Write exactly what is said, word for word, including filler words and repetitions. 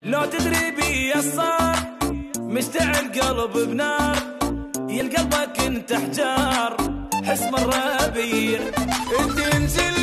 لو تدري بي الصار مشتعل قلب بنار، يلقلبك انت حجار حس مرة بير تنزل